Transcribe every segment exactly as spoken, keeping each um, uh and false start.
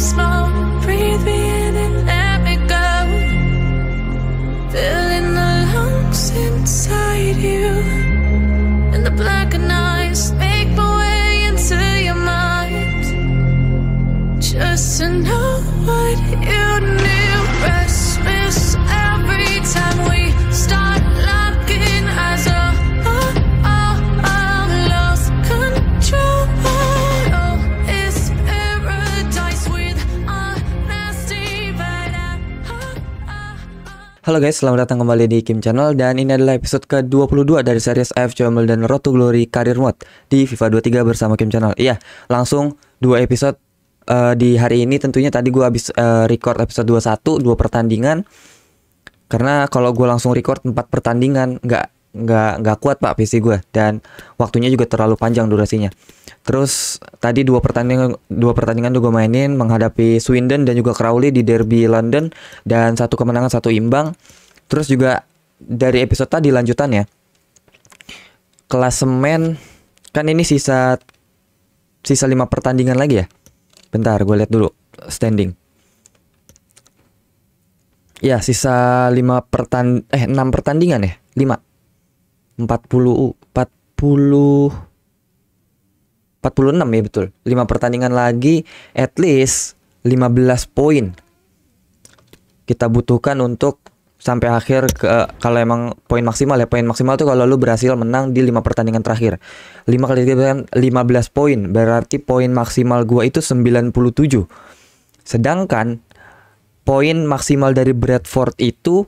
small. Breathe me in and let me go. Filling the lungs inside you, and the blackened eyes make my way into your mind. Just to know what you knew. Restless every time we start locking eyes. Oh, oh, oh, oh, lost control. Oh, it's paradise with honesty, but I, oh, oh, oh. Halo guys, selamat datang kembali di Kim Channel. Dan ini adalah episode ke dua puluh dua dari series A F C Mobile dan Road to Glory Career Mode di FIFA dua puluh tiga bersama Kim Channel. Iya, langsung dua episode uh, di hari ini. Tentunya tadi gue habis uh, record episode dua puluh satu, dua pertandingan. Karena kalau gue langsung record empat pertandingan nggak nggak nggak kuat pak P C gue, dan waktunya juga terlalu panjang durasinya. Terus tadi dua pertandingan dua pertandingan gue mainin menghadapi Swindon dan juga Crawley di Derby London, dan satu kemenangan satu imbang. Terus juga dari episode tadi lanjutannya, klasemen kan ini sisa sisa lima pertandingan lagi ya. Bentar gue lihat dulu standing. Ya, sisa lima pertan eh enam pertandingan ya? lima. empat puluh empat puluh empat puluh enam ya, betul. lima pertandingan lagi, at least lima belas poin kita butuhkan untuk sampai akhir ke, kalau emang poin maksimal ya. Poin maksimal tuh kalau lu berhasil menang di lima pertandingan terakhir. lima kali tiga lima belas poin. Berarti poin maksimal gua itu sembilan puluh tujuh. Sedangkan poin maksimal dari Bradford itu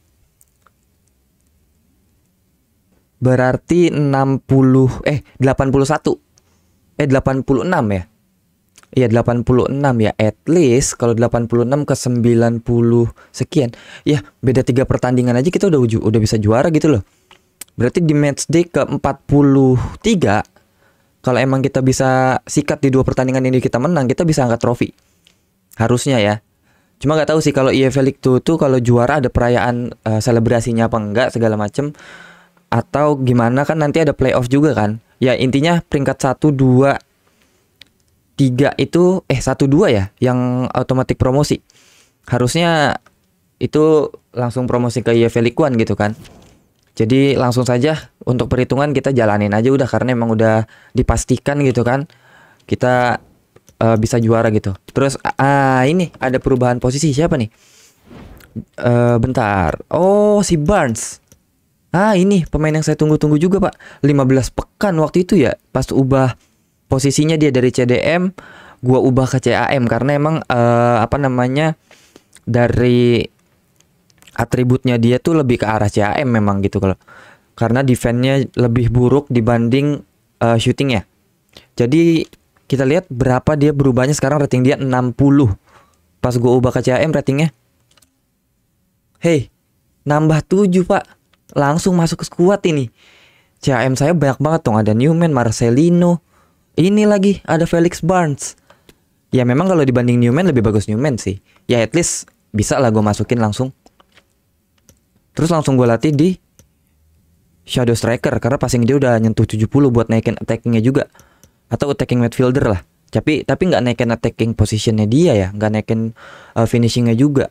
berarti enam puluh eh delapan puluh satu. Eh delapan puluh enam ya. Iya delapan puluh enam ya. At least kalau delapan puluh enam ke sembilan puluh sekian, ya beda tiga pertandingan aja kita udah uju, udah bisa juara gitu loh. Berarti di match day ke empat puluh tiga, kalau emang kita bisa sikat di dua pertandingan ini kita menang, kita bisa angkat trofi. Harusnya ya. Cuma nggak tahu sih kalau E F L League dua tuh kalau juara ada perayaan uh, selebrasinya apa enggak segala macem, atau gimana kan nanti ada playoff juga kan. Ya intinya peringkat satu, dua, tiga itu eh satu dua ya yang otomatis promosi. Harusnya itu langsung promosi ke E F L League One gitu kan. Jadi langsung saja untuk perhitungan kita jalanin aja udah, karena emang udah dipastikan gitu kan kita Uh, bisa juara gitu. Terus ah ini ada perubahan posisi siapa nih? Uh, bentar. Oh si Barnes. Ah ini pemain yang saya tunggu-tunggu juga pak. lima belas pekan waktu itu ya. Pas ubah posisinya dia dari C D M, gua ubah ke C A M karena emang uh, apa namanya dari atributnya dia tuh lebih ke arah C A M memang gitu kalau. Karena defense-nya lebih buruk dibanding uh, shooting-nya. Jadi kita lihat berapa dia berubahnya sekarang, rating dia enam puluh. Pas gue ubah ke C A M ratingnya, hey, nambah tujuh pak. Langsung masuk ke squad ini. C A M saya banyak banget tuh. Ada Newman, Marcelino. Ini lagi ada Felix Barnes. Ya memang kalau dibanding Newman lebih bagus Newman sih. Ya at least bisa lah gue masukin langsung. Terus langsung gue latih di Shadow Striker, karena passing dia udah nyentuh tujuh puluh buat naikin attackingnya juga. Atau attacking midfielder lah. Tapi tapi nggak naikin attacking positionnya dia ya, nggak naikin uh, finishingnya juga.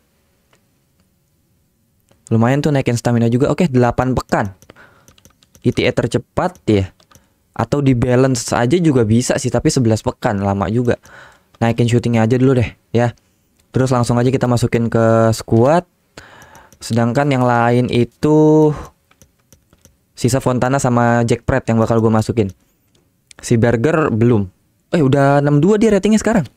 Lumayan tuh naikin stamina juga. Oke, delapan pekan. E T A tercepat ya. Atau di balance aja juga bisa sih, tapi sebelas pekan lama juga. Naikin shootingnya aja dulu deh ya. Terus langsung aja kita masukin ke squad. Sedangkan yang lain itu sisa Fontana sama Jack Pratt yang bakal gue masukin. Si Berger belum. Eh udah enam puluh dua dia ratingnya sekarang.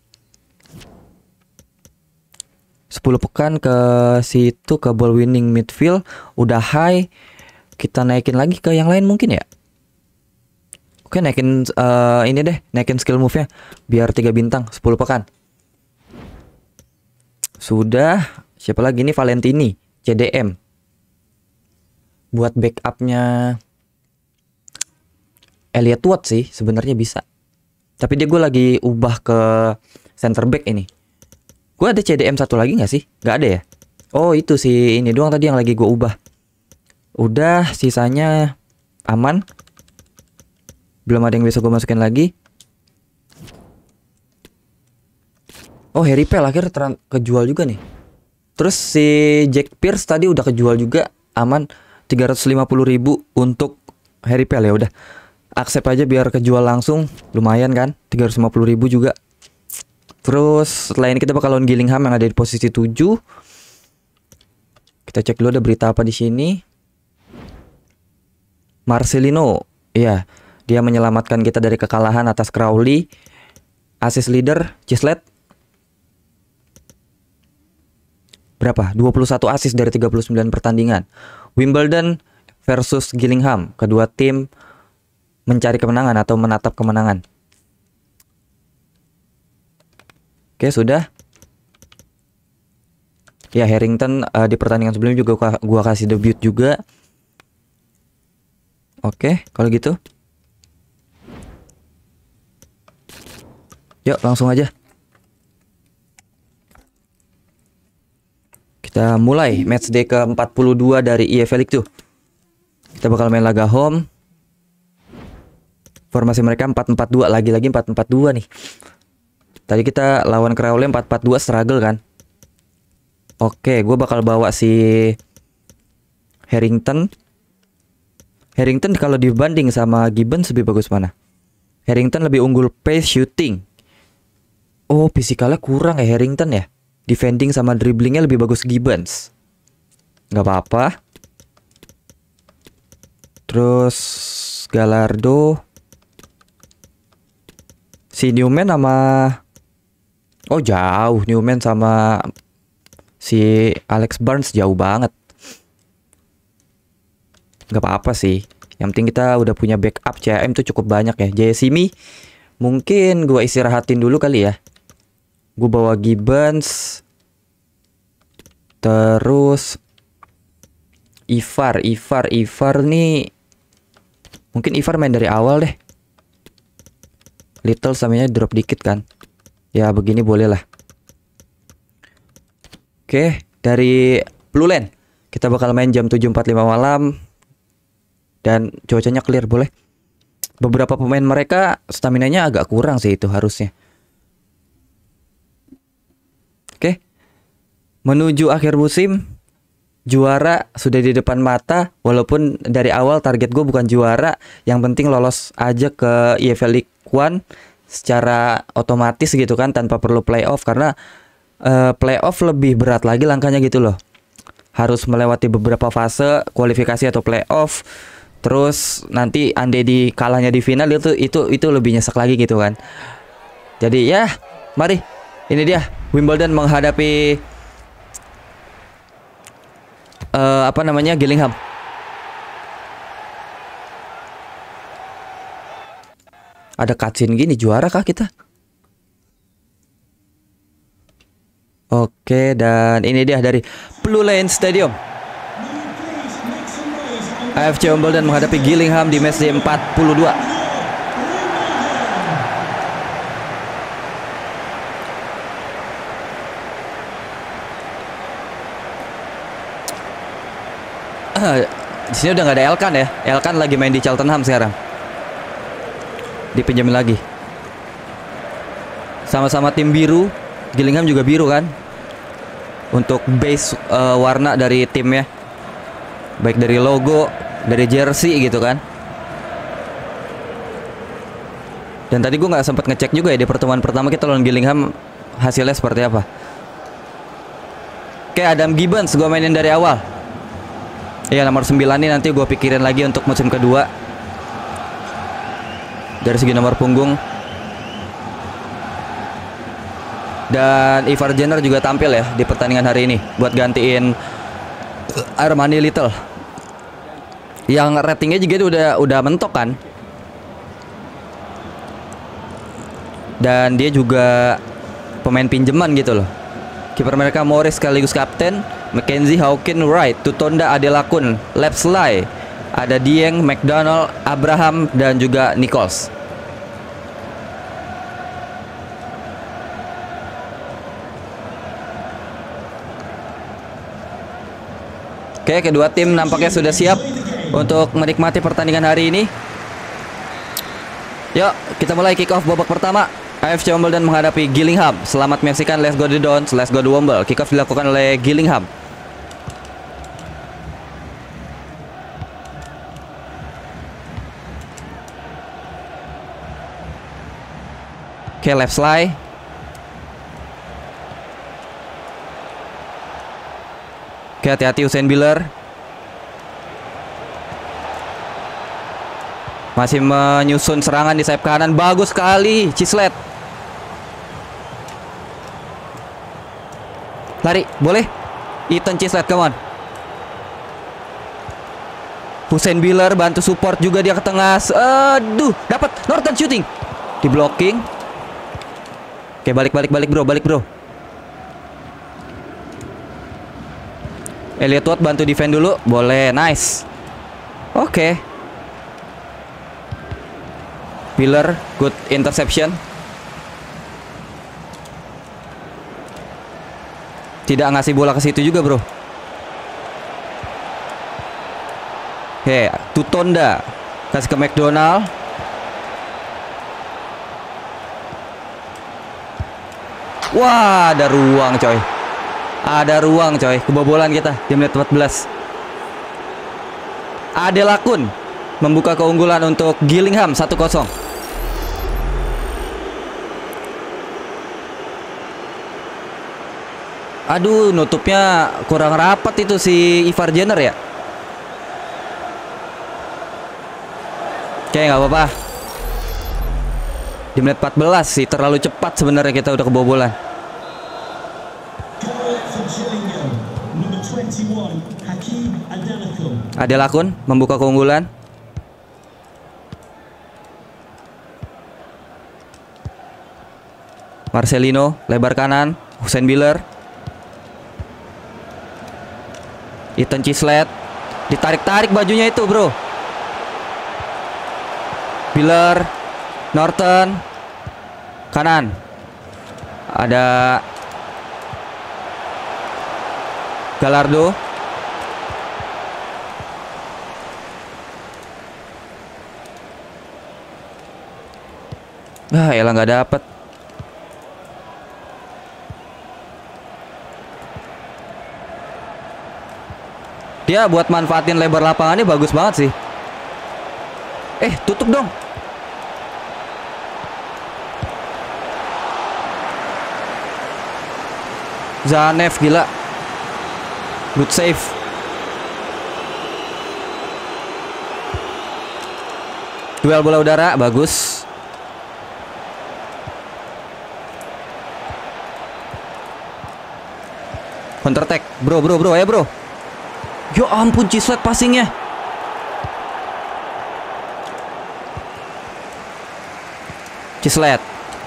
sepuluh pekan ke situ, ke ball winning midfield udah high. Kita naikin lagi ke yang lain mungkin ya. Oke naikin uh, ini deh, naikin skill move-nya biar tiga bintang, sepuluh pekan. Sudah. Siapa lagi nih? Valentini, C D M. Buat backupnya Elliot Watt sih sebenarnya bisa. Tapi dia gue lagi ubah ke center back ini. Gue ada C D M satu lagi gak sih? Gak ada ya? Oh itu sih ini doang tadi yang lagi gue ubah. Udah sisanya aman. Belum ada yang bisa gue masukin lagi. Oh, Harry Pell akhirnya terang kejual juga nih. Terus si Jack Pierce tadi udah kejual juga, aman tiga ratus lima puluh ribu untuk Harry Pell. Ya udah, accept aja biar kejual langsung, lumayan kan, tiga ratus lima puluh ribu juga. Terus setelah ini kita bakal lawan Gillingham yang ada di posisi tujuh. Kita cek dulu ada berita apa di sini. Marcelino, iya, dia menyelamatkan kita dari kekalahan atas Crowley. Assist leader Cislet berapa? dua puluh satu assist dari tiga puluh sembilan pertandingan. Wimbledon versus Gillingham. Kedua tim mencari kemenangan atau menatap kemenangan. Oke, sudah. Ya, Harrington uh, di pertandingan sebelumnya juga gua, gua kasih debut juga. Oke, kalau gitu. Yuk, langsung aja. Kita mulai match day ke empat puluh dua dari E F L League tuh. Kita bakal main laga home. Formasi mereka empat empat dua, lagi-lagi empat empat dua nih. Tadi kita lawan Crowley empat empat dua struggle kan. Oke, gue bakal bawa si Harrington. Harrington kalau dibanding sama Gibbons lebih bagus mana? Harrington lebih unggul pace shooting. Oh, fisikalnya kurang ya Harrington ya. Defending sama dribblingnya lebih bagus Gibbons. Gak apa-apa. Terus Gallardo. Si Newman sama... Oh jauh, Newman sama si Alex Barnes jauh banget. Gak apa-apa sih. Yang penting kita udah punya backup. C M tuh cukup banyak ya. J Simi mungkin gua istirahatin dulu kali ya. Gue bawa Gibbons. Terus Ivar, Ivar, Ivar nih. Mungkin Ivar main dari awal deh. Little samanya drop dikit kan. Ya begini boleh lah. Oke, dari Blue Land kita bakal main jam tujuh empat puluh lima malam. Dan cuacanya clear, boleh. Beberapa pemain mereka staminanya agak kurang sih, itu harusnya. Oke, menuju akhir musim, juara sudah di depan mata. Walaupun dari awal target gue bukan juara, yang penting lolos aja ke E F L League One secara otomatis gitu kan, tanpa perlu playoff. Karena uh, playoff lebih berat lagi langkahnya gitu loh. Harus melewati beberapa fase kualifikasi atau playoff. Terus nanti andai di kalahnya di final itu itu itu lebih nyesek lagi gitu kan. Jadi ya, mari. Ini dia Wimbledon menghadapi uh, apa namanya Gillingham. Ada cutscene gini, juara kah kita? Oke, dan ini dia dari Blue Lane Stadium. A F C Wimbledon menghadapi Gillingham di match day empat puluh dua. Di sini udah nggak ada Elkan ya. Elkan lagi main di Cheltenham sekarang. Dipinjamin lagi. Sama-sama tim biru. Gillingham juga biru kan. Untuk base uh, warna dari timnya. Baik dari logo, dari jersey gitu kan. Dan tadi gue nggak sempat ngecek juga ya di pertemuan pertama kita lawan Gillingham hasilnya seperti apa. Oke, Adam Gibbons gue mainin dari awal. Iya, nomor sembilan ini nanti gue pikirin lagi untuk musim kedua. Dari segi nomor punggung. Dan Ivar Jenner juga tampil ya di pertandingan hari ini buat gantiin Armani Little. Yang ratingnya juga udah udah mentok kan. Dan dia juga pemain pinjaman gitu loh. Kiper mereka Morris sekaligus kapten. Mackenzie, Hawkin, Wright, Tutonda, Adelakun, Lepsley, ada Dieng, McDonald, Abraham, dan juga Nichols. Oke, kedua tim nampaknya sudah siap untuk menikmati pertandingan hari ini. Yuk, kita mulai kick off babak pertama. A F C Wimbledon menghadapi Gillingham. Selamat menyaksikan Let's Go the Dons, Let's Go the Womble. Kick off dilakukan oleh Gillingham. Oke, okay, left slide. Oke, okay, hati-hati Usain Biller. Masih menyusun serangan di sayap kanan. Bagus sekali Cislet. Lari, boleh? Ethan Cislet, come on. Usain Biller bantu support juga dia ke tengah. Aduh, dapat Norton shooting. Di blocking. Oke, balik balik balik bro, balik bro. Elliot Watt bantu defend dulu. Boleh, nice. Oke. Biller, good interception. Tidak ngasih bola ke situ juga, bro. Oke, Tutonda kasih ke McDonald. Wah, ada ruang, coy. Ada ruang, coy. Kebobolan kita di menit empat belas. Adel Akun membuka keunggulan untuk Gillingham satu kosong. Aduh, nutupnya kurang rapat itu si Ivar Jenner ya. Oke, nggak apa-apa. Di menit empat belas sih terlalu cepat sebenarnya kita udah kebobolan. Adel Akun membuka keunggulan. Marcelino lebar kanan. Usain Biller. Ethan Cislet. Ditarik-tarik bajunya itu, bro. Biller. Norton. Kanan. Ada Gallardo. Ah, elah nggak dapet. Dia buat manfaatin lebar lapangannya bagus banget sih. Eh, tutup dong. Zanev gila. Good save. Duel bola udara bagus. Counter attack. Bro, bro, bro, ayo bro. Ya ampun, Cislet passingnya. Cislet.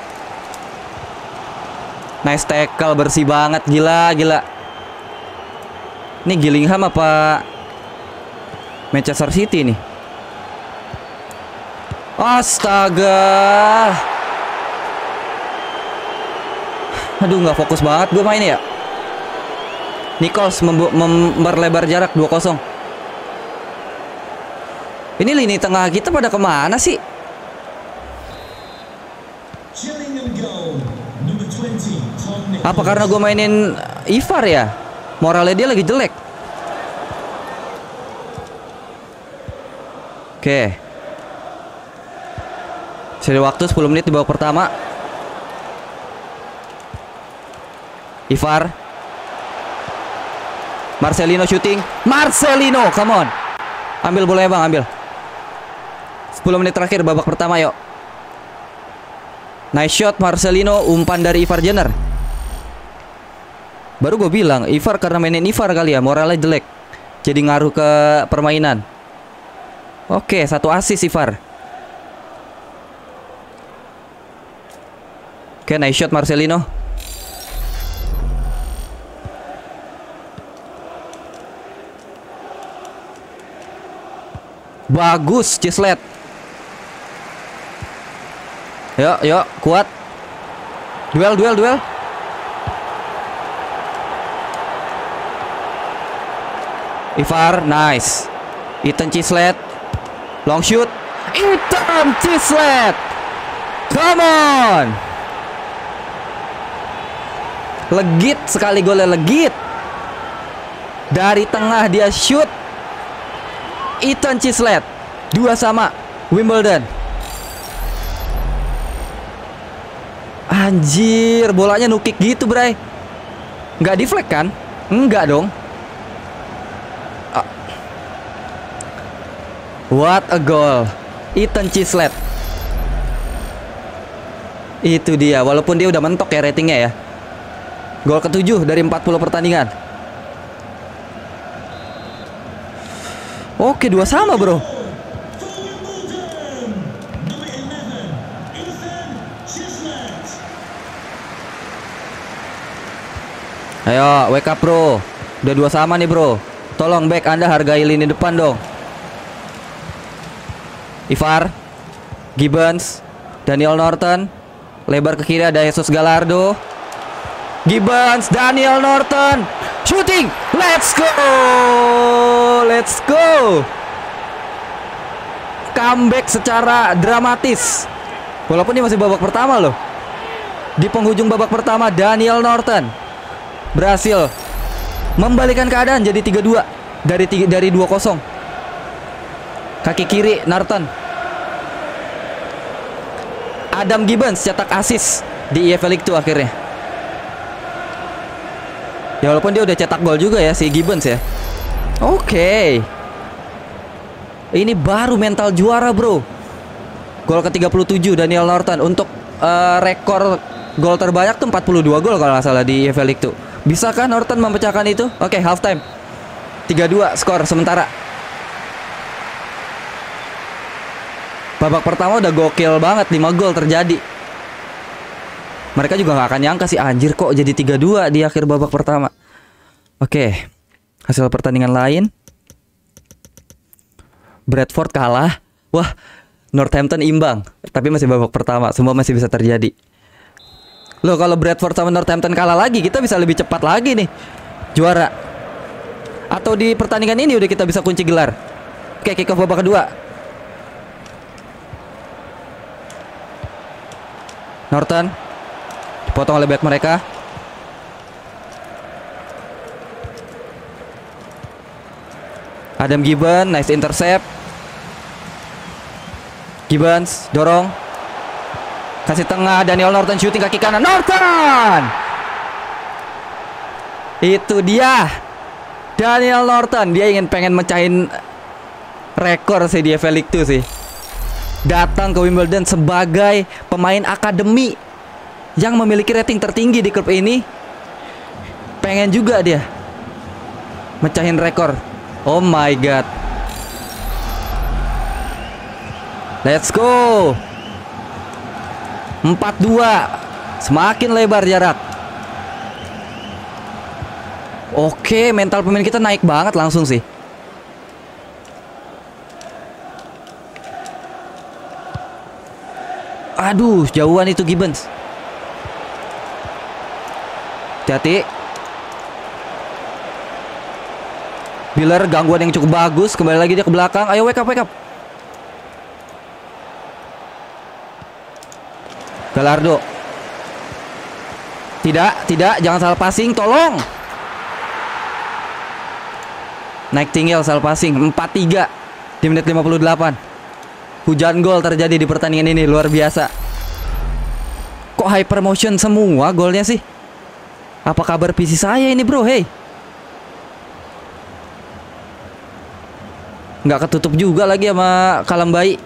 Nice tackle, bersih banget, gila, gila. Ini Gillingham apa Manchester City nih? Astaga. Aduh, nggak fokus banget gue main ya. Nichols memperlebar jarak dua kosong. Ini lini tengah kita pada kemana sih? Apa karena gue mainin Ivar ya? Moralnya dia lagi jelek. Oke. Seri waktu sepuluh menit di babak pertama. Ivar. Marcelino shooting. Marcelino, come on. Ambil bolanya bang, ambil. sepuluh menit terakhir babak pertama, yuk. Nice shot Marcelino, umpan dari Ivar Jenner. Baru gue bilang, Ivar karena mainin Ivar kali ya, moralnya jelek. Jadi ngaruh ke permainan. Oke, satu assist Ivar. Oke, nice shot Marcelino. Bagus Cislet. Yuk, yuk, kuat. Duel, duel, duel. Ivar, nice. Ethan Cislet. Long shoot. Ethan Cislet. Come on. Legit sekali golnya, legit. Dari tengah dia shoot. Ethan Chislett. Dua sama Wimbledon. Anjir, bolanya nukik gitu, Bray. Nggak deflect kan? Enggak dong. Ah. What a goal. Ethan Chislett. Itu dia, walaupun dia udah mentok ya ratingnya ya. Gol ketujuh dari empat puluh pertandingan. Oke, dua sama, bro. Ayo, wake up, bro. Udah dua sama nih, bro. Tolong back Anda hargai lini depan dong. Ivar, Gibbons, Daniel Norton. Lebar ke kiri ada Jesus Gallardo. Gibbons, Daniel Norton, shooting, let's go, let's go. Comeback secara dramatis. Walaupun ini masih babak pertama loh. Di penghujung babak pertama Daniel Norton berhasil membalikan keadaan jadi tiga dua dari tiga, dari dua kosong. Kaki kiri Norton. Adam Gibbons cetak assist di E F L League dua akhirnya. Ya walaupun dia udah cetak gol juga ya si Gibbons ya. Oke. Okay. Ini baru mental juara, bro. Gol ke tiga puluh tujuh Daniel Norton untuk uh, rekor gol terbanyak tuh empat puluh dua gol kalau nggak salah di E F L League tuh. Bisakah Norton memecahkan itu? Oke, okay, halftime. tiga dua skor sementara. Babak pertama udah gokil banget, lima gol terjadi. Mereka juga gak akan nyangka sih, anjir kok jadi tiga dua di akhir babak pertama. Oke, hasil pertandingan lain. Bradford kalah. Wah, Northampton imbang. Tapi masih babak pertama, semua masih bisa terjadi. Loh, kalau Bradford sama Northampton kalah lagi, kita bisa lebih cepat lagi nih juara. Atau di pertandingan ini udah kita bisa kunci gelar. Oke, kick off babak kedua. Norton dipotong oleh back mereka. Adam Gibbons, nice intercept. Gibbons dorong, kasih tengah, Daniel Norton shooting kaki kanan. Norton, itu dia Daniel Norton. Dia ingin pengen mecahin rekor sih di E F L League dua sih. Datang ke Wimbledon sebagai pemain akademi yang memiliki rating tertinggi di klub ini. Pengen juga dia mecahin rekor. Oh my god. Let's go. empat dua. Semakin lebar jarak. Oke, mental pemain kita naik banget langsung sih. Aduh, jauhan itu Gibbons. Hati-hati. Biller, gangguan yang cukup bagus. Kembali lagi dia ke belakang. Ayo wake up, wake up. Gallardo. Tidak, tidak, jangan salah passing, tolong. Naik tinggal salah passing. Empat tiga di menit lima puluh delapan. Hujan gol terjadi di pertandingan ini, luar biasa. Kok hyper motion semua golnya sih? Apa kabar P C saya ini, bro? Hey, nggak ketutup juga lagi sama kalam bayi.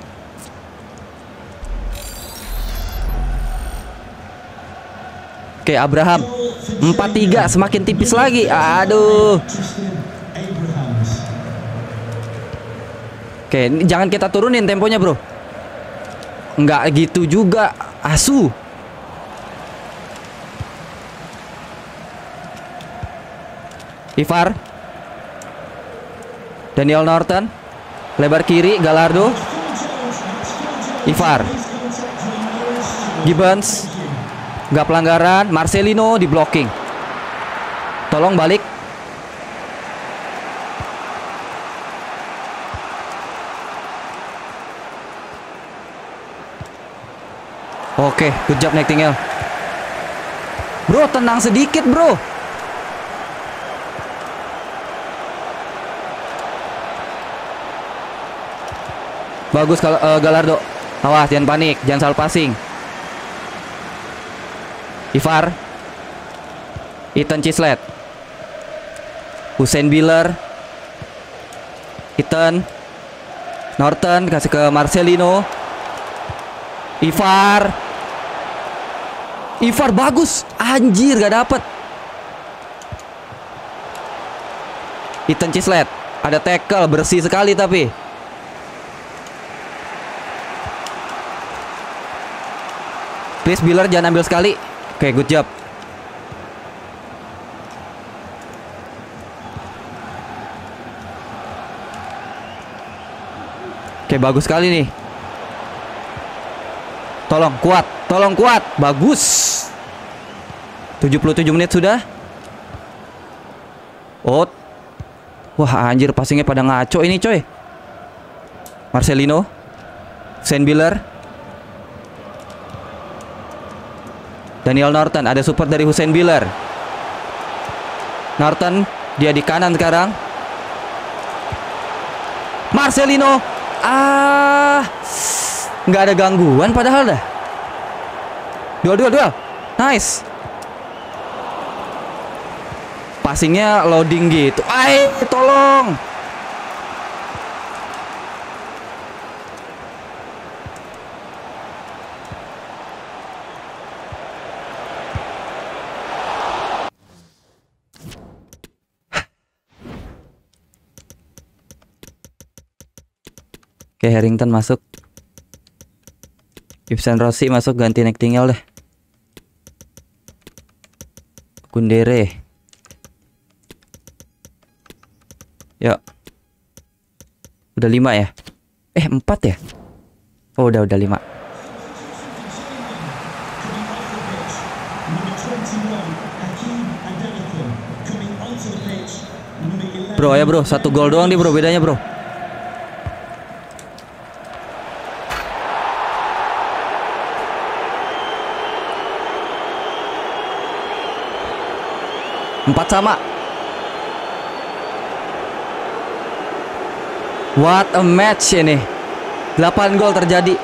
Oke, Abraham. Empat tiga, semakin tipis lagi. Aduh. Oke, ini jangan kita turunin temponya, bro. Nggak gitu juga. Asu. Ivar. Daniel Norton. Lebar kiri, Gallardo. Ivar. Gibbons. Nggak pelanggaran. Marcelino di blocking. Tolong balik. Oke, good job Nightingale. Bro, tenang sedikit, bro. Bagus kalau uh, Gallardo. Awas, jangan panik, jangan salah passing. Ivar. Ethan Cislet. Usain Biller. Ethan. Norton kasih ke Marcelino. Ivar. Ivar bagus. Anjir, gak dapet. Ethan Cislet. Ada tackle, bersih sekali tapi. Please Biller jangan ambil sekali. Oke, okay, good job. Oke, okay, bagus sekali nih. Tolong kuat, tolong kuat. Bagus. tujuh puluh tujuh menit sudah. Oh. Wah, anjir, passingnya pada ngaco ini, coy. Marcelino. Usain Biller. Daniel Norton, ada support dari Usain Biller. Norton, dia di kanan sekarang. Marcelino. Ah, nggak ada gangguan padahal dah. Duel, duel, duel. Nice. Passingnya loading gitu. Ay, tolong. Oke, Harrington masuk. Ibsen Rossi masuk ganti Nightingale deh. Kundere. Yuk. Udah lima ya? Eh, empat ya? Oh, udah udah lima. Bro, ya bro, satu gol doang nih bro, bedanya bro. Empat sama. What a match ini. Delapan gol terjadi.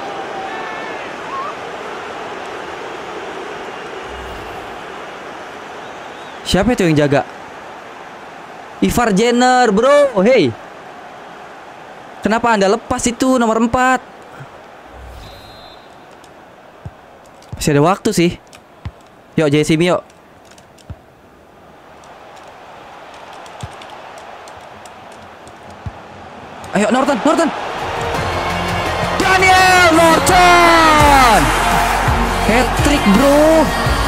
Siapa itu yang jaga? Ivar Jenner, bro. Oh, hey. Kenapa Anda lepas itu nomor empat? Masih ada waktu sih. Yuk, J C M, yuk. Ayo Norton, Norton. Daniel Norton. Hat-trick, bro.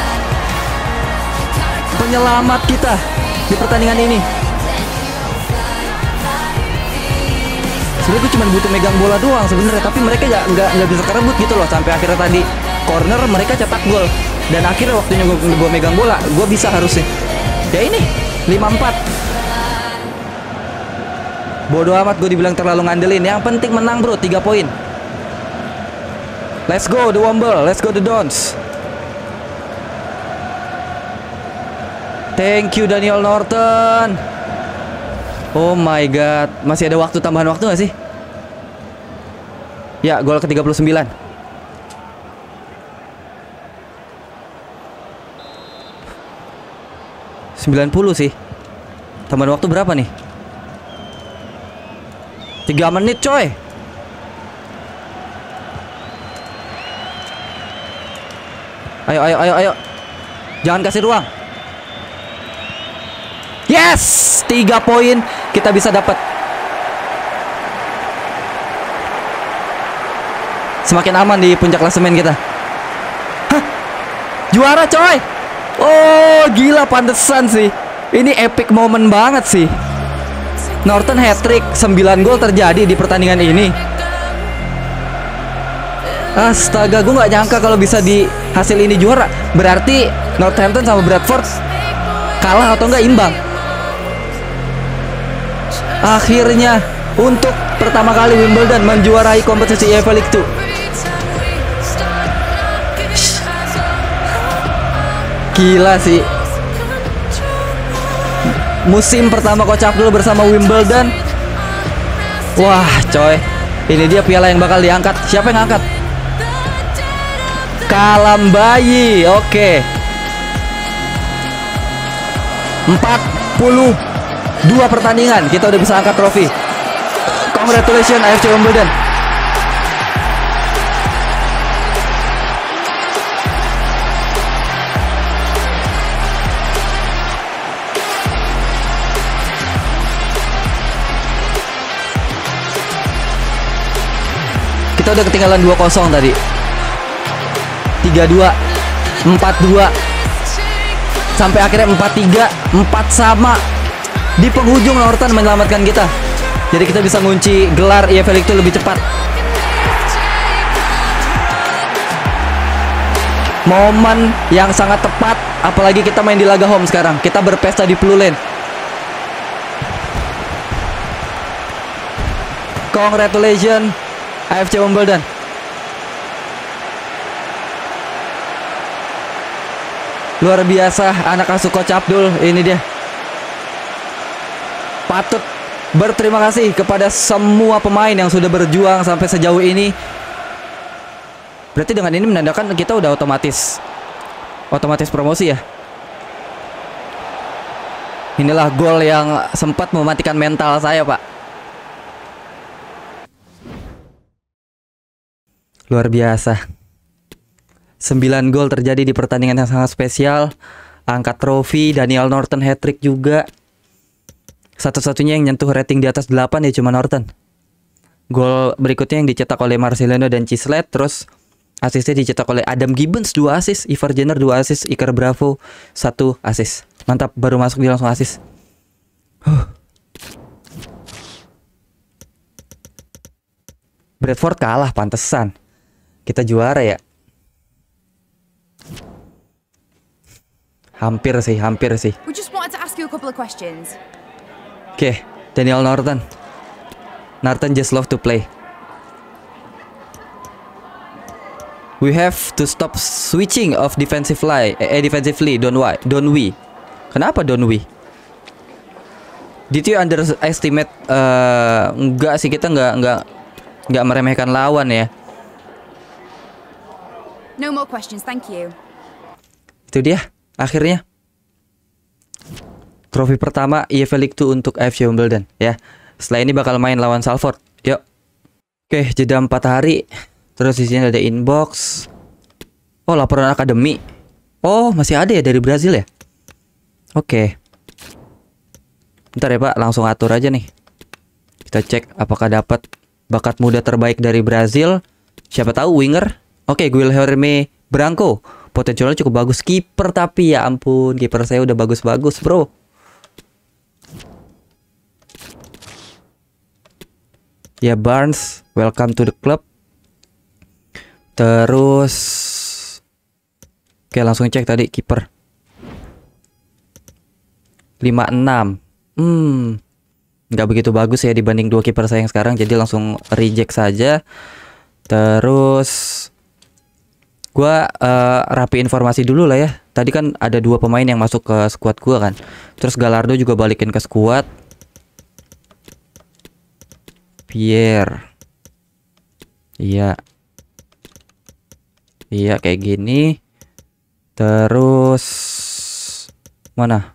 Penyelamat kita di pertandingan ini. Sebenarnya gue cuma butuh megang bola doang sebenarnya, tapi mereka nggak nggak nggak bisa kerebut gitu loh, sampai akhirnya tadi corner mereka cetak gol dan akhirnya waktunya gue, gue megang bola gue bisa harusnya. Ya ini lima empat. Bodoh amat gue dibilang terlalu ngandelin. Yang penting menang bro, tiga poin. Let's go the Womble, let's go the Dons. Thank you Daniel Norton. Oh my god, masih ada waktu, tambahan waktu gak sih? Ya, gol ke tiga puluh sembilan. sembilan puluh sih. Tambahan waktu berapa nih? tiga menit coy. Ayo ayo ayo ayo. Jangan kasih ruang. Yes, tiga poin kita bisa dapat. Semakin aman di puncak klasemen kita. Hah? Juara coy. Oh, gila, pantesan sih. Ini epic moment banget sih. Norton hat-trick, sembilan gol terjadi di pertandingan ini. Astaga, gue gak nyangka kalau bisa di hasil ini juara. Berarti Northampton sama Bradford kalah atau enggak imbang. Akhirnya untuk pertama kali Wimbledon menjuarai kompetisi E F L League dua. Gila sih. Musim pertama Coach Abdul bersama Wimbledon. Wah coy, ini dia piala yang bakal diangkat. Siapa yang angkat? Kalambayi. Oke, empat puluh dua pertandingan kita udah bisa angkat trofi. Congratulations A F C Wimbledon. Kita udah ketinggalan dua kosong tadi. tiga dua, empat dua. Sampai akhirnya empat tiga, empat sama. Di penghujung Norton menyelamatkan kita. Jadi kita bisa ngunci gelar E F L itu lebih cepat. Momen yang sangat tepat. Apalagi kita main di laga home sekarang. Kita berpesta di Blue Lane. Congratulations A F C Wimbledon. Luar biasa anak asuh Coach Abdul. Ini dia. Patut berterima kasih kepada semua pemain yang sudah berjuang sampai sejauh ini. Berarti dengan ini menandakan kita udah otomatis Otomatis promosi ya. Inilah gol yang sempat mematikan mental saya, Pak. Luar biasa. sembilan gol terjadi di pertandingan yang sangat spesial. Angkat trofi, Daniel Norton hat-trick juga. Satu-satunya yang nyentuh rating di atas delapan ya cuma Norton. Gol berikutnya yang dicetak oleh Marcelino dan Cislet. Terus asisnya dicetak oleh Adam Gibbons dua asis, Ivar Jenner dua asis, Iker Bravo satu asis. Mantap, baru masuk dia langsung asis. Huh. Bradford kalah, pantesan. Kita juara ya. Hampir sih, hampir sih. We just wanted to ask you a couple of questions. Oke, okay, Daniel Norton. Norton just love to play. We have to stop switching of defensive line, eh defensively, don't why, don't we? Kenapa don't we? Did you underestimate? Uh, enggak sih, kita enggak enggak enggak meremehkan lawan ya. No more questions, thank you. Itu dia, akhirnya trofi pertama E F L League dua untuk A F C Wimbledon ya. Setelah ini bakal main lawan Salford. Yuk. Oke, jeda empat hari. Terus di sini ada inbox. Oh, laporan akademi. Oh, masih ada ya dari Brazil ya? Oke. Bentar ya Pak, langsung atur aja nih. Kita cek apakah dapat bakat muda terbaik dari Brazil. Siapa tahu winger. Oke, Guilherme Branco. Potensialnya cukup bagus. Kiper tapi ya ampun, kiper saya udah bagus-bagus, bro. Ya, Barnes, welcome to the club. Terus oke, langsung cek tadi kiper. lima enam. Hmm. Nggak begitu bagus ya dibanding dua kiper saya yang sekarang, jadi langsung reject saja. Terus gua uh, rapi informasi dulu lah ya. Tadi kan ada dua pemain yang masuk ke squad gua kan. Terus Gallardo juga balikin ke squad. Pierre. Iya. Iya kayak gini. Terus mana?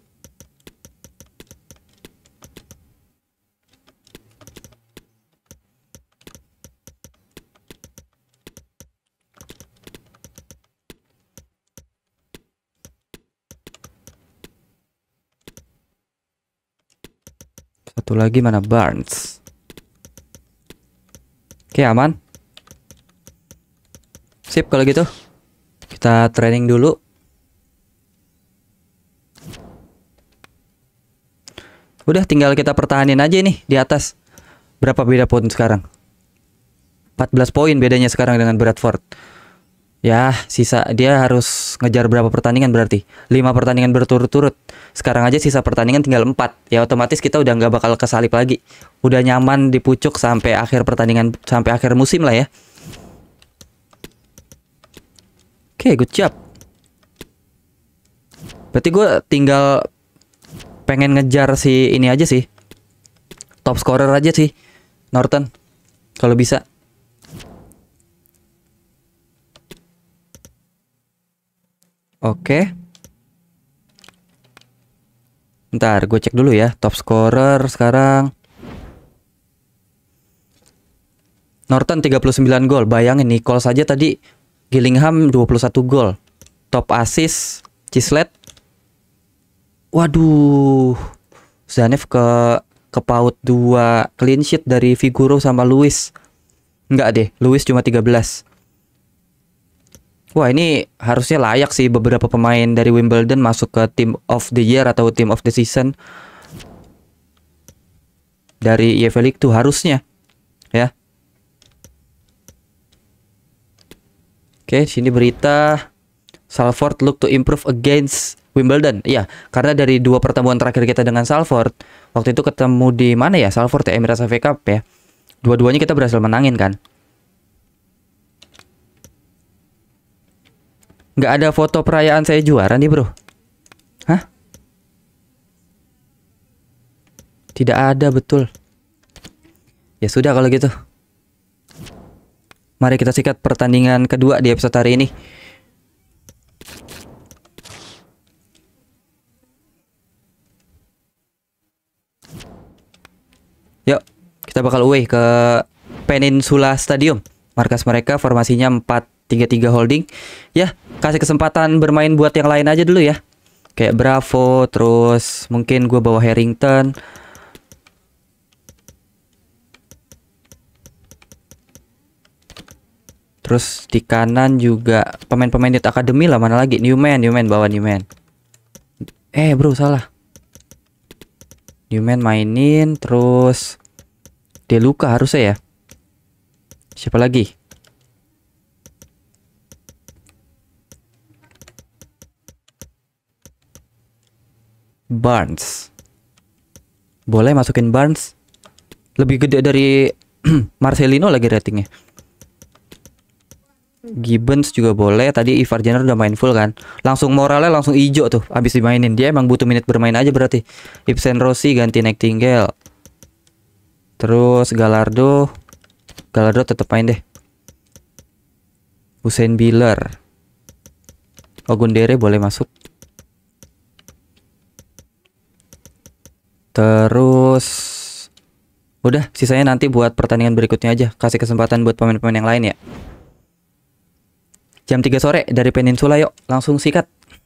Satu lagi mana? Barnes. Oke, aman. Sip kalau gitu. Kita training dulu. Udah tinggal kita pertahanin aja nih di atas. Berapa beda poin sekarang? empat belas poin bedanya sekarang dengan Bradford. Ya, sisa dia harus ngejar berapa pertandingan berarti? lima pertandingan berturut-turut. Sekarang aja sisa pertandingan tinggal empat. Ya otomatis kita udah nggak bakal kesalip lagi. Udah nyaman di pucuk sampai akhir pertandingan, sampai akhir musim lah ya. Oke, okay, good job. Berarti gue tinggal pengen ngejar si ini aja sih. Top scorer aja sih, Norton. Kalau bisa. Oke. Ntar gue cek dulu ya. Top scorer sekarang Norton tiga puluh sembilan gol. Bayangin Nicole saja tadi, Gillingham dua puluh satu gol. Top assist Cislet. Waduh. Zanev ke ke paut dua, clean sheet dari Figuro sama Lewis. Enggak deh, Lewis cuma tiga belas. Wah, ini harusnya layak sih beberapa pemain dari Wimbledon masuk ke Team of the Year atau Team of the Season dari E F L League tuh harusnya. Ya. Oke, sini berita Salford look to improve against Wimbledon. Iya, karena dari dua pertemuan terakhir kita dengan Salford, waktu itu ketemu di mana ya? Salford ya, Emirates F A Cup ya. Dua-duanya kita berhasil menangin kan. Nggak ada foto perayaan saya juara nih bro. Hah? Tidak ada, betul. Ya sudah kalau gitu. Mari kita sikat pertandingan kedua di episode hari ini. Yuk, kita bakal away ke Peninsula Stadium. Markas mereka formasinya empat tiga tiga holding. Ya, kasih kesempatan bermain buat yang lain aja dulu ya. Kayak Bravo, terus mungkin gue bawa Harrington. Terus di kanan juga pemain-pemain di akademi lah, mana lagi? Newman, Newman bawa Newman. Eh bro, salah. Newman mainin, terus Deluca harusnya ya. Siapa lagi? Barnes. Boleh masukin Barnes. Lebih gede dari Marcelino lagi ratingnya. Gibbons juga boleh. Tadi Ivar Jenner udah main full kan. Langsung moralnya langsung hijau tuh abis dimainin. Dia emang butuh menit bermain aja berarti. Ibsen Rossi ganti Nightingale. Terus Gallardo. Gallardo tetap main deh. Usain Biller. Ogundere boleh masuk. Terus udah, sisanya nanti buat pertandingan berikutnya aja. Kasih kesempatan buat pemain-pemain yang lain ya. Jam tiga sore dari Peninsula, yuk langsung sikat.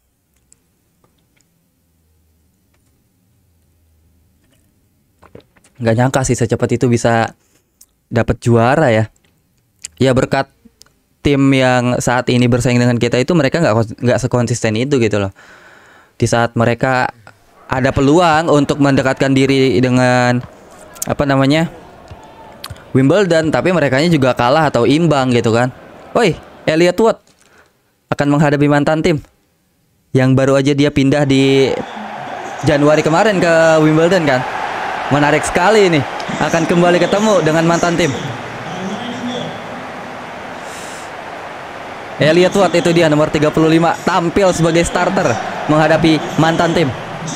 Nggak nyangka sih secepat itu bisa dapat juara ya. Ya berkat tim yang saat ini bersaing dengan kita itu, mereka nggak nggak sekonsisten itu gitu loh. Di saat mereka ada peluang untuk mendekatkan diri dengan apa namanya Wimbledon, tapi merekanya juga kalah atau imbang gitu kan. Woi, Elliot Wood akan menghadapi mantan tim yang baru aja dia pindah di Januari kemarin ke Wimbledon kan. Menarik sekali ini, akan kembali ketemu dengan mantan tim. Elliot Wood itu dia, nomor tiga puluh lima, tampil sebagai starter menghadapi mantan tim.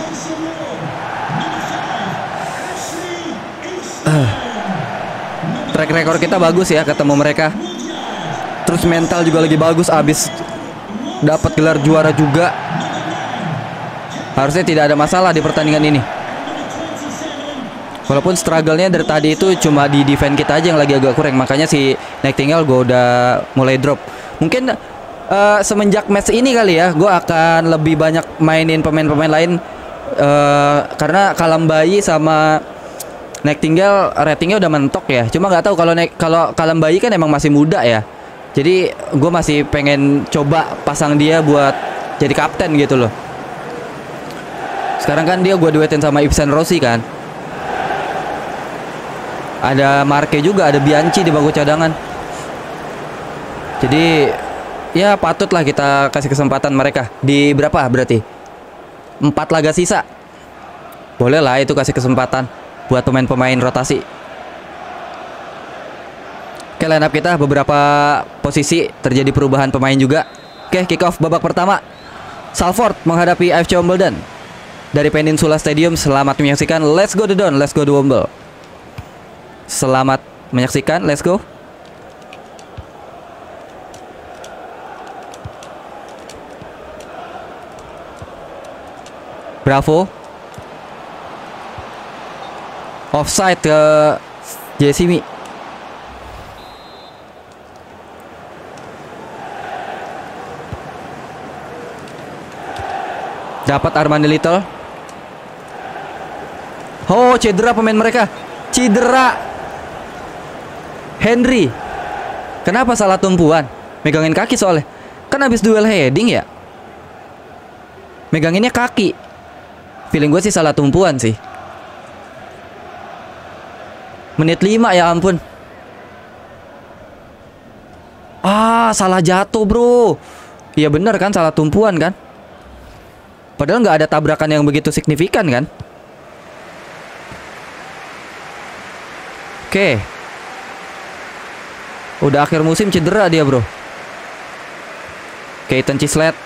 uh, Track record kita bagus ya ketemu mereka. Terus mental juga lagi bagus, abis dapat gelar juara juga. Harusnya tidak ada masalah di pertandingan ini. Walaupun struggle-nya dari tadi itu cuma di defense kita aja yang lagi agak kurang. Makanya si Nightingale gue udah mulai drop. Mungkin uh, semenjak match ini kali ya, gue akan lebih banyak mainin pemain-pemain lain. uh, Karena Kalambayi sama Nightingale ratingnya udah mentok ya. Cuma nggak tahu kalau kalau Kalambayi kan emang masih muda ya. Jadi gue masih pengen coba pasang dia buat jadi kapten gitu loh. Sekarang kan dia gue duetin sama Ibsen Rossi kan. Ada Marque juga, ada Bianchi di bangku cadangan. Jadi ya patutlah kita kasih kesempatan mereka. Di berapa berarti? Empat laga sisa. Boleh lah itu kasih kesempatan buat pemain-pemain rotasi. Oke, line up kita beberapa posisi terjadi perubahan pemain juga. Oke, kick off babak pertama. Salford menghadapi A F C Wimbledon. Dari Peninsula Stadium, selamat menyaksikan. Let's go the Don, let's go the Wimbledon. Selamat menyaksikan, let's go. Bravo. Offside ke Jessimi. Dapat Armando Little. Oh, cedera pemain mereka. Cedera. Henry. Kenapa salah tumpuan? Megangin kaki soalnya. Kan habis duel heading ya. Meganginnya kaki. Feeling gue sih salah tumpuan sih. Menit lima ya ampun. Ah, salah jatuh bro. Iya bener kan, salah tumpuan kan. Padahal nggak ada tabrakan yang begitu signifikan kan. Oke. Udah akhir musim cedera dia bro. Keaton Cislet.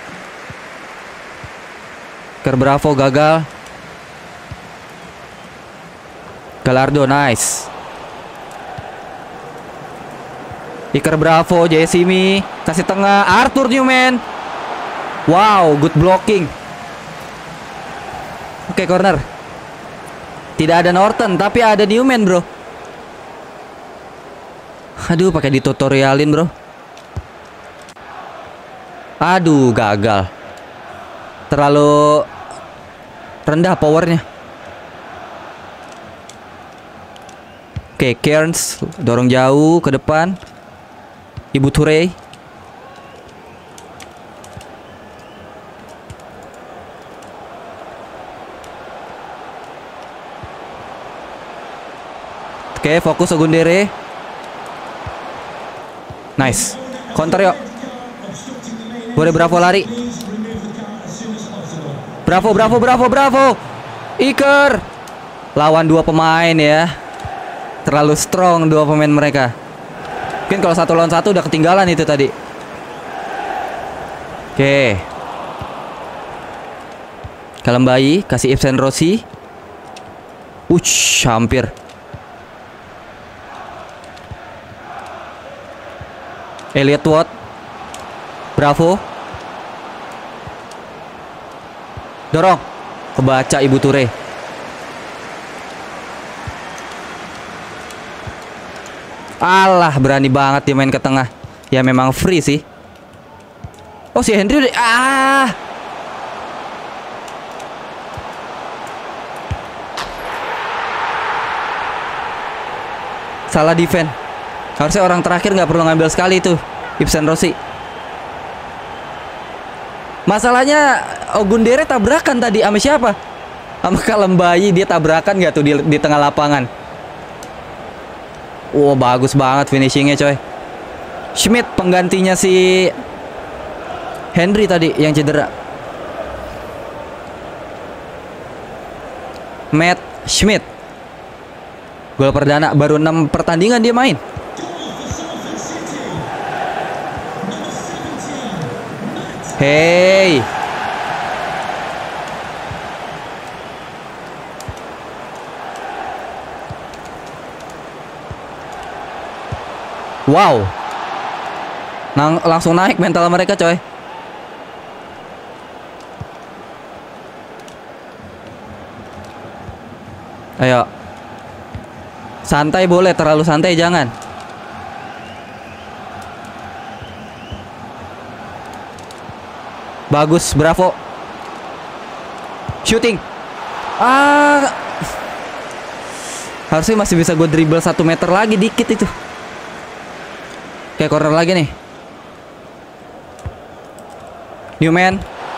Iker Bravo gagal. Gallardo nice. Iker Bravo, Jessimi kasih tengah, Arthur Newman. Wow, good blocking. Oke, corner. Tidak ada Norton, tapi ada Newman, bro. Aduh, pakai ditutorialin, bro. Aduh, gagal. Terlalu rendah powernya. Oke, Cairns dorong jauh ke depan. Ibu Toure. Oke, fokus Ogundere. Nice. Counter yuk. Boleh Bravo lari. Bravo, Bravo, Bravo, Bravo. Iker. Lawan dua pemain ya. Terlalu strong dua pemain mereka. Mungkin kalau satu lawan satu udah ketinggalan itu tadi. Oke. Kalembayi kasih Ibsen Rossi. Ush, hampir. Elliot Watt. Bravo. Dorong. Kebaca Ibu Toure. Alah, berani banget dia main ke tengah. Ya memang free sih. Oh, si Henry udah. Ah. Salah defend. Harusnya orang terakhir nggak perlu ngambil sekali itu, Ibsen Rossi. Masalahnya Ogundere tabrakan tadi sama siapa? Sama Kalembayi, dia tabrakan nggak tuh di, di tengah lapangan? Wow, bagus banget finishingnya coy. Schmidt penggantinya si Henry tadi yang cedera. Matt Schmidt. Gol perdana, baru enam pertandingan dia main. Hey. Wow. Nang langsung naik mental mereka coy. Ayo. Santai boleh, terlalu santai jangan. Bagus, Bravo. Shooting. Ah. Harusnya masih bisa gue dribble satu meter lagi dikit itu. Oke, corner lagi nih. Newman.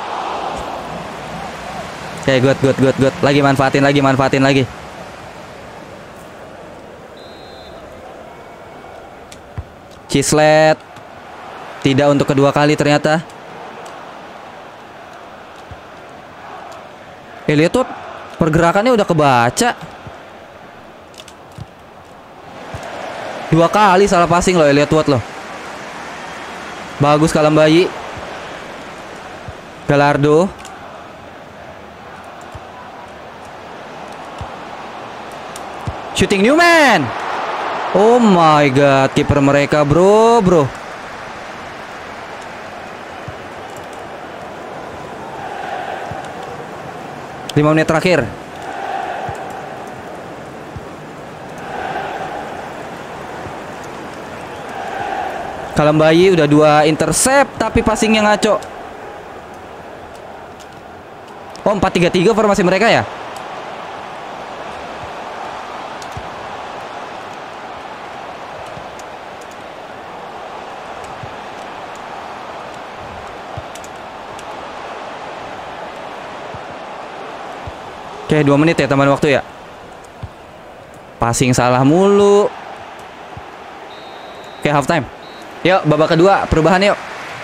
Oke, good, good, good, good. Lagi manfaatin lagi, manfaatin lagi. Cislet. Tidak untuk kedua kali ternyata. Elliot tuh pergerakannya udah kebaca. Dua kali salah passing loh Elliot Watt loh. Bagus Kalembayi. Gallardo. Shooting Newman. Oh my god, kiper mereka, bro, bro. lima menit terakhir. Kalambayi udah dua intercept tapi passingnya ngaco. Oh, empat tiga tiga formasi mereka ya? Oke, dua menit ya tambahan waktu ya. Passing salah mulu. Oke, half time. Yuk, babak kedua, perubahan yuk.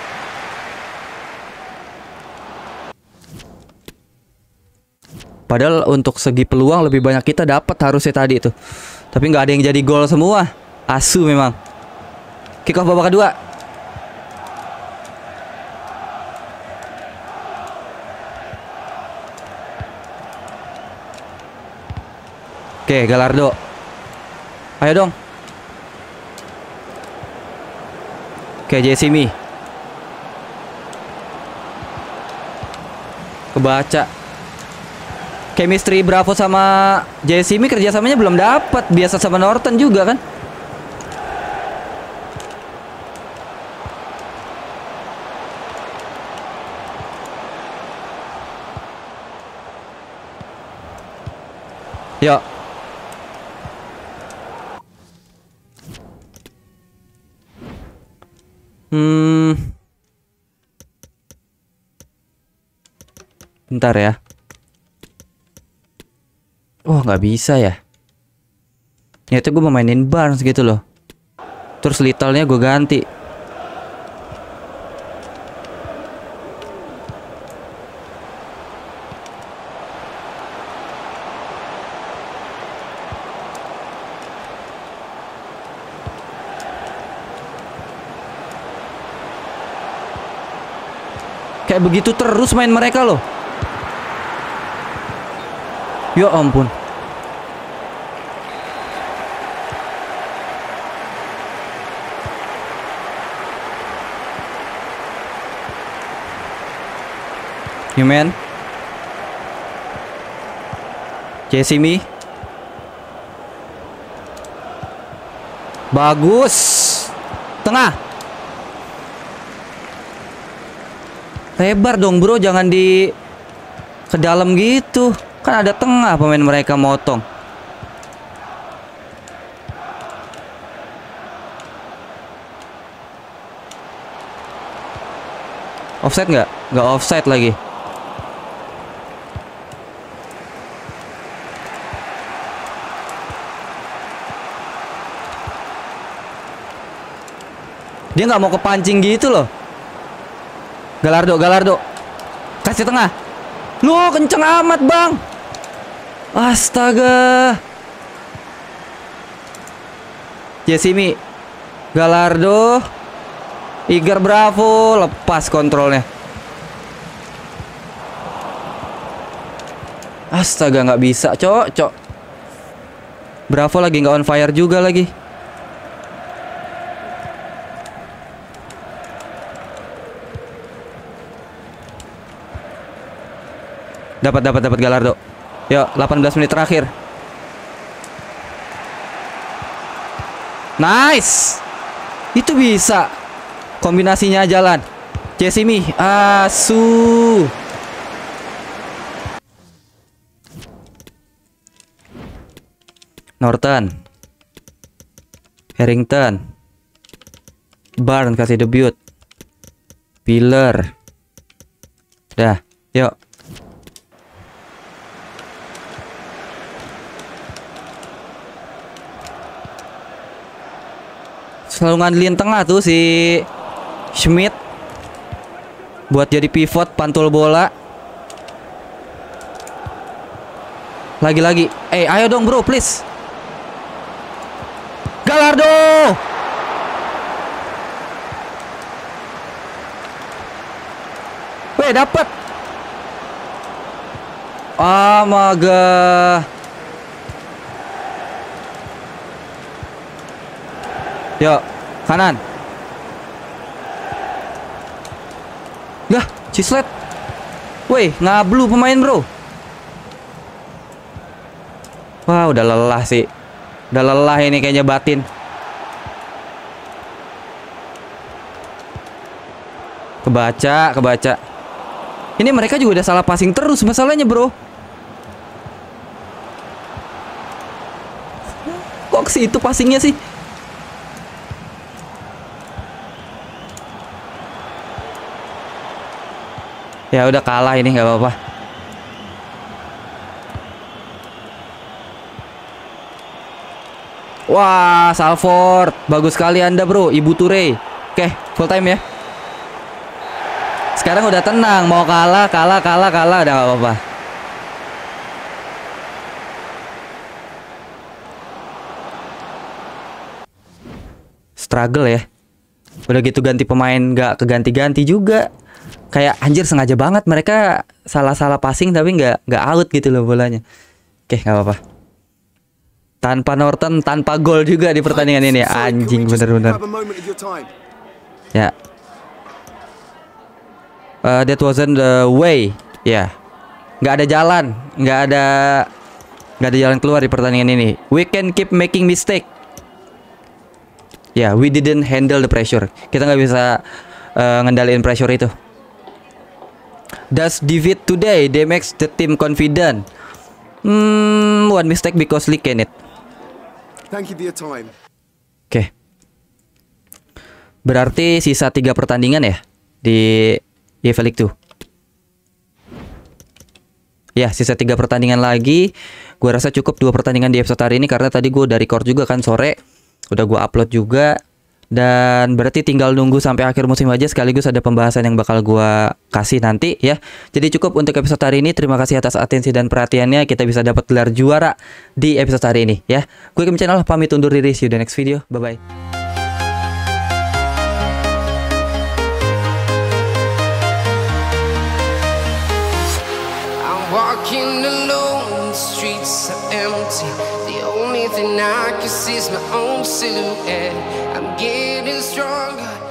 Padahal untuk segi peluang lebih banyak kita dapat harusnya tadi itu. Tapi nggak ada yang jadi gol semua. Asu memang. Kick off babak kedua. Oke, Gallardo. Ayo dong. Oke, Jessimi. Kebaca. Chemistry Bravo sama Jessimi kerjasamanya belum dapat. Biasa sama Norton juga kan. Yuk. Hmm. Bentar ya. Oh, nggak bisa ya. Niatnya gue mau mainin Barnes gitu loh. Terus Little-nya gue ganti. Kayak begitu terus main mereka loh. Ya ampun. Newman. Jessimi. Bagus. Tengah. Lebar dong bro, jangan di ke dalam gitu. Kan ada tengah pemain mereka motong. Offside nggak? Nggak offside lagi. Dia nggak mau kepancing gitu loh. Gallardo, Gallardo. Kasih tengah. Lu kenceng amat bang. Astaga. Jessimi. Gallardo. Igar Bravo. Lepas kontrolnya. Astaga, nggak bisa cok, cok. Bravo lagi nggak on fire juga lagi. Dapat, dapat, dapat Gallardo. Yuk, delapan belas menit terakhir. Nice. Itu bisa. Kombinasinya jalan. Jessimi, asu. Norton. Harrington. Barnes kasih debut. Pillar. Dah, yuk. Selalu ngandelin tengah tuh si Schmidt buat jadi pivot, pantul bola. Lagi-lagi. Eh, ayo dong bro, please. Gallardo. Weh, Eh, dapat. Amaga. Yuk, kanan. Dah, Cislet. Woi, ngablu pemain, bro. Wah, udah lelah sih. Udah lelah ini kayaknya batin. Kebaca, kebaca. Ini mereka juga udah salah passing terus masalahnya, bro. Kok ke situ passingnya sih? Ya udah kalah ini, nggak apa-apa. Wah, Salford, bagus sekali Anda, bro. Ibu Ture. Oke, full time ya. Sekarang udah tenang, mau kalah, kalah, kalah, kalah, udah nggak apa-apa. Struggle ya. Udah gitu ganti pemain nggak keganti-ganti juga. Kayak anjir sengaja banget mereka salah-salah passing tapi nggak nggak out gitu loh bolanya. Oke, nggak apa-apa. Tanpa Norton, tanpa gol juga di pertandingan ini. Anjing bener-bener. Ya. Uh, that wasn't the way. Ya. Yeah. Nggak ada jalan, nggak ada nggak ada jalan keluar di pertandingan ini. We can keep making mistake. Ya, yeah, we didn't handle the pressure. Kita nggak bisa uh, ngendaliin pressure itu. Does defeat today they makes the team confident? Hmm, one mistake because leak in it. Thank you for your time. Oke. Okay. Berarti sisa tiga pertandingan ya di E F L League dua. Ya, sisa tiga pertandingan lagi. Gua rasa cukup dua pertandingan di episode hari ini karena tadi gua udah record juga kan sore. Udah gua upload juga. Dan berarti tinggal nunggu sampai akhir musim aja, sekaligus ada pembahasan yang bakal gua kasih nanti ya. Jadi cukup untuk episode hari ini. Terima kasih atas atensi dan perhatiannya. Kita bisa dapat gelar juara di episode hari ini ya. Gue Kim Channel pamit undur diri. See you the next video. Bye bye. I'm walking alone, the streets are empty. The only thing I can see is my own silhouette. I'm getting stronger.